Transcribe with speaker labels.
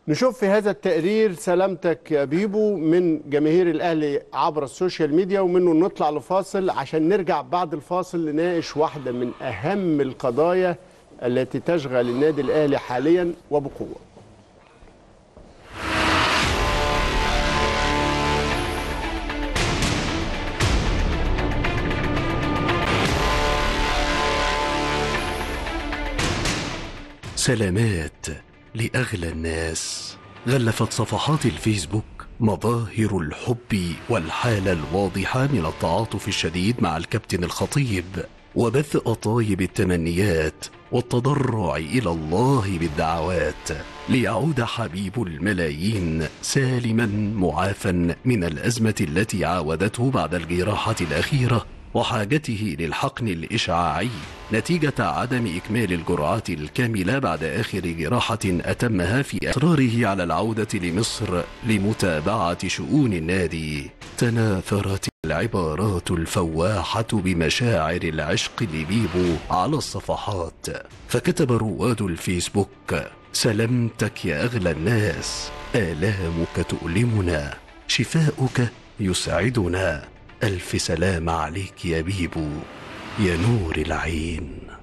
Speaker 1: نشوف في هذا التقرير سلامتك يا بيبو من جماهير الأهلي عبر السوشيال ميديا، ومنه نطلع لفاصل عشان نرجع بعد الفاصل نناقش واحدة من أهم القضايا التي تشغل النادي الأهلي حاليا وبقوة.
Speaker 2: سلامات لأغلى الناس. غلفت صفحات الفيسبوك مظاهر الحب والحالة الواضحة من التعاطف الشديد مع الكابتن الخطيب، وبث أطايب التمنيات والتضرع إلى الله بالدعوات ليعود حبيب الملايين سالما معافا من الأزمة التي عاودته بعد الجراحة الأخيرة وحاجته للحقن الإشعاعي نتيجة عدم إكمال الجرعات الكاملة بعد آخر جراحة أتمها في إصراره على العودة لمصر لمتابعة شؤون النادي. تناثرت العبارات الفواحة بمشاعر العشق لبيبو على الصفحات، فكتب رواد الفيسبوك: سلامتك يا أغلى الناس، آلامك تؤلمنا، شفاؤك يسعدنا، ألف سلام عليك يا بيبو يا نور العين.